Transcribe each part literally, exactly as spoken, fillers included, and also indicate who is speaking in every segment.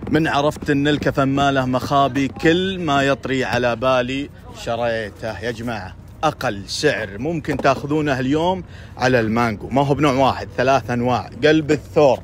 Speaker 1: من عرفت ان الكفن ما له مخابي كل ما يطري على بالي شريته. يا جماعة اقل سعر ممكن تاخذونه اليوم على المانجو، ما هو بنوع واحد، ثلاث انواع، قلب الثور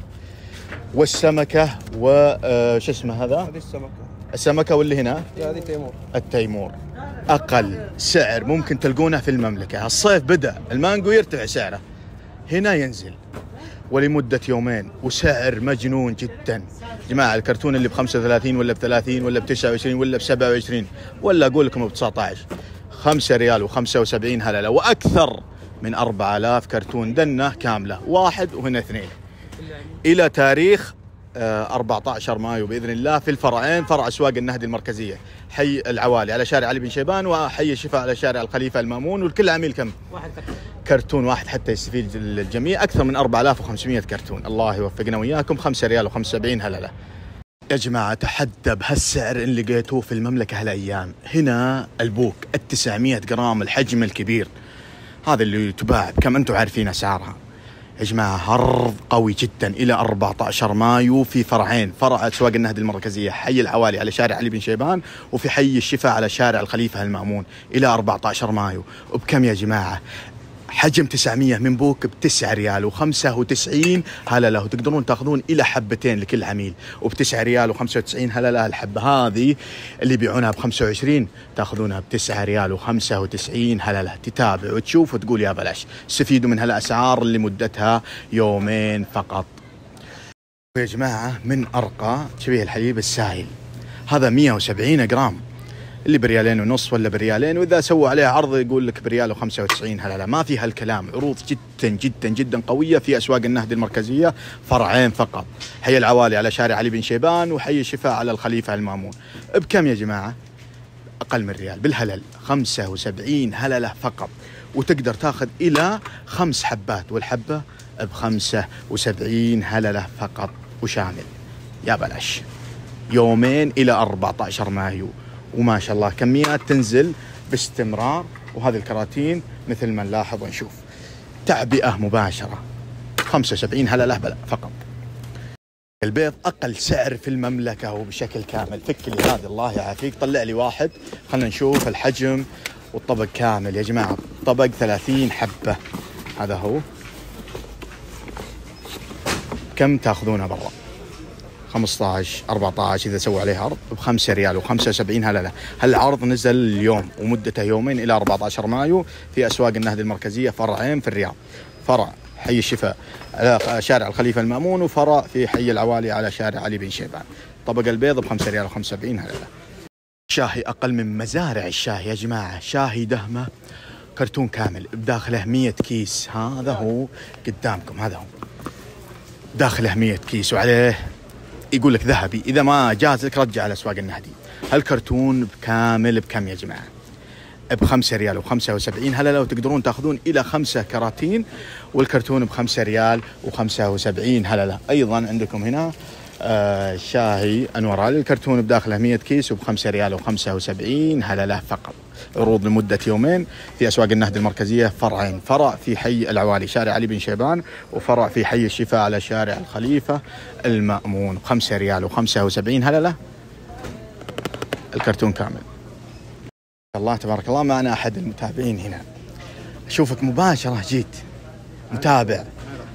Speaker 1: والسمكة وش اسمه هذا؟
Speaker 2: هذه السمكة.
Speaker 1: السمكة واللي هنا؟
Speaker 2: هذه تيمور.
Speaker 1: التيمور. اقل سعر ممكن تلقونه في المملكة. الصيف بدأ، المانجو يرتفع سعره، هنا ينزل ولمدة يومين وسعر مجنون جدا. جماعة الكرتون اللي بخمسة وثلاثين ولا بثلاثين ولا بتسعة وعشرين ولا بسبعة وعشرين ولا أقول لكم بتسعة عشر، خمسة ريال وخمسة وسبعين هللة، وأكثر من أربعة آلاف كرتون دنة كاملة، واحد وهنا اثنين، إلى تاريخ أربعة عشر مايو بإذن الله في الفرعين، فرع أسواق النهدي المركزية، حي العوالي على شارع علي بن شيبان، وحي الشفاء على شارع الخليفة المامون. والكل عميل كم؟ واحد كرتون واحد حتى يستفيد الجميع. أكثر من أربعة آلاف وخمسمائة كرتون. الله يوفقنا وإياكم. خمسة ريال وخمسة وسبعين هللة. يا جماعة تحدى بهالسعر اللي لقيتوه في المملكة هالأيام. هنا البوك التسعمائة جرام الحجم الكبير، هذا اللي تباع كم أنتم عارفين أسعارها. يا جماعة عرض قوي جدا إلى أربعة عشر مايو في فرعين، فرع أسواق النهدي المركزية حي العوالي على شارع علي بن شيبان، وفي حي الشفاء على شارع الخليفة المامون، إلى أربعة عشر مايو. وبكم يا جماعة؟ حجم تسعمائة من بوك بتسعة ريال وخمسة وتسعين هللة، وتقدرون تاخذون إلى حبتين لكل عميل، وبتسعة ريال وخمسة وتسعين هللة الحبة. هذه اللي يبيعونها بخمسة وعشرين تاخذونها بتسعة ريال وخمسة وتسعين هللة. تتابع وتشوف وتقول يا بلاش. استفيدوا من هالأسعار لمدتها يومين فقط. يا جماعة من أرقى شبيه الحليب السائل، هذا مئة وسبعين جرام، اللي بريالين ونص ولا بريالين، وإذا سووا عليه عرض يقول لك بريال وخمسة وتسعين هللة. ما في هالكلام. عروض جدا جدا جدا قوية في أسواق النهدي المركزية، فرعين فقط، حي العوالي على شارع علي بن شيبان، وحي الشفاء على الخليفة المامون. بكم يا جماعة؟ أقل من ريال بالهلل، خمسة وسبعين هللة فقط، وتقدر تاخذ إلى خمس حبات، والحبة بخمسة وسبعين هللة فقط وشامل. يا بلاش. يومين إلى أربعة عشر مايو، وما شاء الله كميات تنزل باستمرار. وهذه الكراتين مثل ما نلاحظ ونشوف تعبئة مباشرة، خمسة وسبعين هللة بلا فقط. البيض أقل سعر في المملكة وبشكل كامل. فك لي هذا الله يعافيك، طلع لي واحد خلنا نشوف الحجم والطبق كامل. يا جماعة طبق ثلاثين حبة، هذا هو. كم تاخذونه برا؟ خمسة عشر أربعة عشر إذا سووا عليه عرض بخمسة ريال وخمسة وسبعين هللة. هالعرض نزل اليوم ومدته يومين إلى أربعة عشر مايو في أسواق النهدي المركزية، فرعين في الرياض، فرع حي الشفاء على شارع الخليفة المامون، وفرع في حي العوالي على شارع علي بن شيبان. طبق البيض بخمسة ريال وخمسة وسبعين هللة. شاهي أقل من مزارع الشاهي يا جماعة، شاهي دهمة كرتون كامل بداخله مية كيس، هذا هو قدامكم، هذا هو داخله مية كيس، وعليه يقول لك ذهبي، إذا ما جاز لك رجع على أسواق النهدي. هالكرتون كامل بكم يا جماعة؟ بخمسة ريال وخمسة وسبعين هللة، وتقدرون تأخذون إلى خمسة كراتين، والكرتون بخمسة ريال وخمسة وسبعين هللة. أيضا عندكم هنا آه شاهي أنورال، الكرتون بداخله مية كيس وبخمسة ريال وخمسة وسبعين هللة فقط. عروض لمدة يومين في أسواق النهدي المركزية، فرعين، فرع في حي العوالي شارع علي بن شيبان، وفرع في حي الشفاء على شارع الخليفة المأمون، بخمسة ريال وخمسة وسبعين هللة الكرتون كامل. الله تبارك الله، معنا أحد المتابعين هنا، أشوفك مباشرة جيت متابع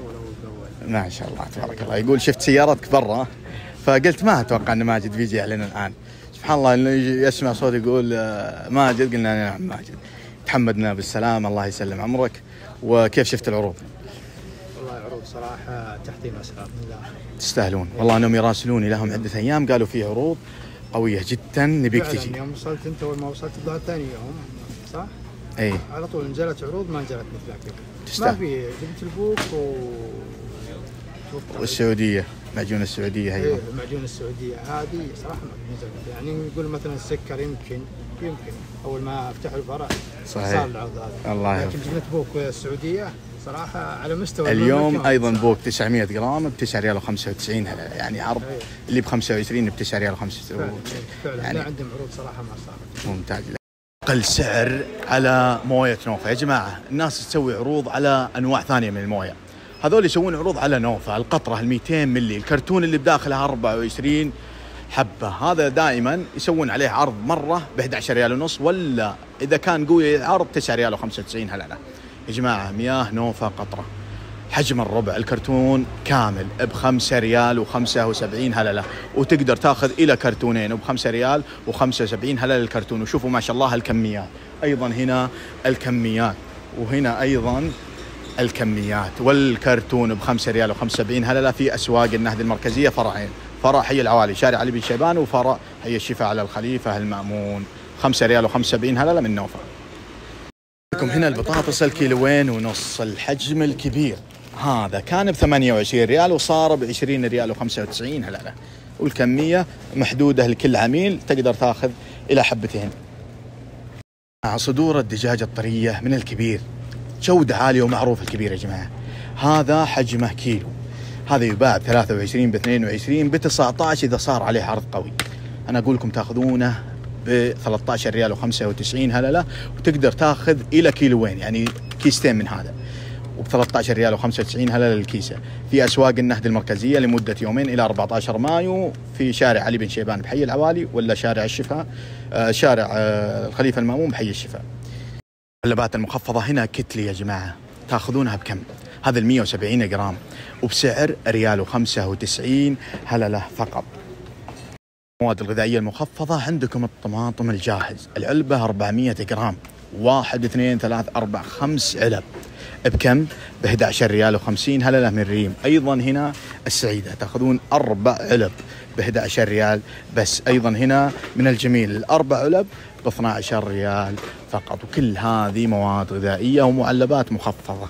Speaker 1: ما شاء الله تبارك الله. يقول شفت سيارتك برا فقلت ما أتوقع أن ماجد بيجي علينا الآن. سبحان الله إنه يسمع صوت يقول ماجد، قلنا نعم ماجد، تحمدنا بالسلام، الله يسلم عمرك. وكيف شفت العروض؟
Speaker 2: والله العروض صراحة تحطيم أسعار
Speaker 1: تستاهلون والله. أنهم يراسلوني لهم عدة أيام قالوا في عروض قوية جدا نبيك تجي.
Speaker 2: يوم وصلت أنت أول ما وصلت الظهر ثاني يوم صح؟
Speaker 1: أي
Speaker 2: على طول نزلت عروض ما نزلت مثلك.
Speaker 1: تستاهل.
Speaker 2: ما في جبت البوك و
Speaker 1: والسعودية، معجون السعودية هي.
Speaker 2: ايه المعجون السعودية هذه صراحة ما نزلت. يعني يقول مثلا السكر يمكن يمكن أول ما فتحوا الفرع
Speaker 1: صحيح
Speaker 2: صار العرض هذا.
Speaker 1: الله
Speaker 2: لكن جبت بوك السعودية صراحة على مستوى
Speaker 1: اليوم أيضا بوك تسعمائة جرام بتسعة ريال وخمسة وتسعين هللة، يعني عرض
Speaker 2: أيه.
Speaker 1: اللي بخمسة وعشرين بتسعة ريال وخمسة وتسعين.
Speaker 2: فعلا يعني عندهم عروض صراحة ما صارت.
Speaker 1: ممتاز. أقل سعر على موية نوفا يا جماعة. الناس تسوي عروض على أنواع ثانية من الموية، هذول يسوون عروض على نوفا القطرة الميتين ملي، الكرتون اللي بداخلها أربعة وعشرين حبة. هذا دائما يسوون عليه عرض مرة ب أحد عشر ريال ونص، ولا إذا كان قوي العرض تسعة ريال وخمسة وتسعين هللة. يا جماعة مياه نوفا قطرة حجم الربع الكرتون كامل بخمسة ريال وخمسة وسبعين هللة، وتقدر تاخذ إلى كرتونين بخمسة ريال وخمسة وسبعين هللة الكرتون. وشوفوا ما شاء الله الكميات، أيضا هنا الكميات، وهنا أيضا الكميات. والكرتون بخمسة ريال وخمسة وسبعين هللة في أسواق النهد المركزية فرعين، فرع حي العوالي شارع علي بن شيبان، وفرع حي الشفاء على الخليفة المأمون. خمسة ريال وخمسة وسبعين هللة من نوفا. لكم هنا البطاطس الكيلوين ونص الحجم الكبير، هذا كان بثمانية وعشرين ريال وصار بعشرين ريال وخمسة وتسعين هللة، والكمية محدودة لكل عميل، تقدر تاخذ إلى حبتين. مع صدور الدجاجة الطرية من الكبير، جودة عالية ومعروف الكبير يا جماعة. هذا حجمه كيلو، هذا يباع بثلاثة وعشرين باثنين وعشرين بتسعة عشر إذا صار عليه عرض قوي. أنا أقول لكم تاخذونه بثلاثة عشر ريال وخمسة وتسعين هللة، وتقدر تاخذ إلى كيلوين، يعني كيستين من هذا، وبثلاثة عشر ريال وخمسة وتسعين هللة الكيسة في أسواق النهد المركزية لمدة يومين إلى أربعة عشر مايو في شارع علي بن شيبان بحي العوالي، ولا شارع الشفاء آه شارع آه الخليفة المأمون بحي الشفاء. اللبات المخفضة هنا كتلي يا جماعة، تاخذونها بكم؟ هذا المية وسبعين جرام وبسعر ريال وخمسة وتسعين هللة فقط. المواد الغذائية المخفضة عندكم الطماطم الجاهز، العلبة أربعمية جرام، واحد اثنين ثلاث أربع خمس علب بكم؟ ب أحد عشر ريال وخمسين هللة من ريم. أيضا هنا السعيدة تأخذون أربع علب ب أحد عشر ريال بس. أيضا هنا من الجميل الأربع علب ب اثني عشر ريال فقط. وكل هذه مواد غذائية ومعلبات مخفضة.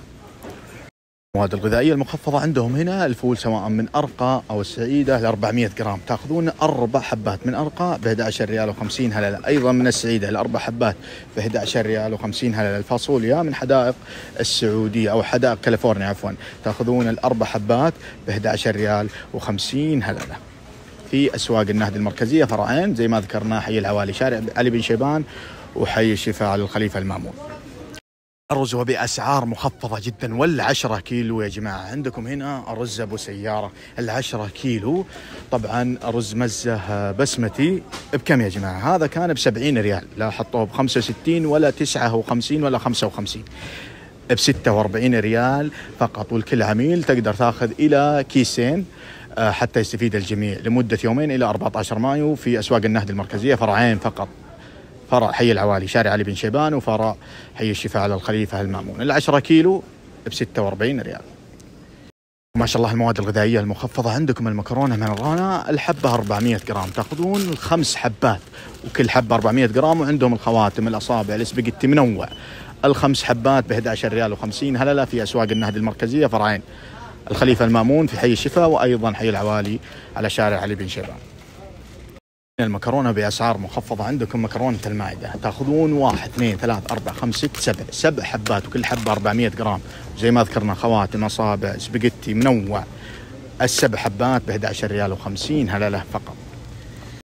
Speaker 1: المواد الغذائية المخفضة عندهم هنا الفول سواء من أرقى أو السعيدة ل أربعمية جرام، تأخذون أربع حبات من أرقى ب أحد عشر ريال وخمسين هللة. أيضا من السعيدة الأربع حبات ب أحد عشر ريال وخمسين هللة. الفاصوليا من حدائق السعودية أو حدائق كاليفورنيا عفوا، تأخذون الأربع حبات ب أحد عشر ريال وخمسين هللة في أسواق النهد المركزية فرعين زي ما ذكرنا، حي العوالي شارع علي بن شيبان وحي الشفاء على الخليفة المأمون. الرز وبأسعار مخفضة جدا، والعشرة كيلو يا جماعة عندكم هنا الرز أبو سيارة العشرة كيلو. طبعا رز مزة بسمتي بكم يا جماعة؟ هذا كان بسبعين ريال، لا حطوه بخمسة وستين ولا تسعة وخمسين ولا خمسة وخمسين، بستة وأربعين ريال فقط. والكل عميل تقدر تاخذ إلى كيسين حتى يستفيد الجميع لمدة يومين إلى أربعة عشر مايو في أسواق النهد المركزية فرعين فقط، فرع حي العوالي شارع علي بن شيبان وفرع حي الشفاء على الخليفة المأمون. العشرة كيلو بستة وأربعين ريال. ما شاء الله المواد الغذائية المخفضة عندكم المكرونة من الرانا الحبة أربعمية جرام، تأخذون خمس حبات وكل حبة أربعمية جرام. وعندهم الخواتم الأصابع الاسباجيتي منوع، الخمس حبات ب أحد عشر ريال وخمسين هللة في أسواق النهد المركزية فرعين الخليفة المأمون في حي الشفاء، وأيضا حي العوالي على شارع علي بن شيبان. المكرونة بأسعار مخفضة عندكم مكرونة المائدة، تأخذون واحد اثنين ثلاث أربع خمس ست سبع سبع حبات وكل حبة أربعمية جرام، زي ما ذكرنا خواتم أصابع سباجيتي منوع، السبع حبات ب أحد عشر ريال وخمسين هللة فقط.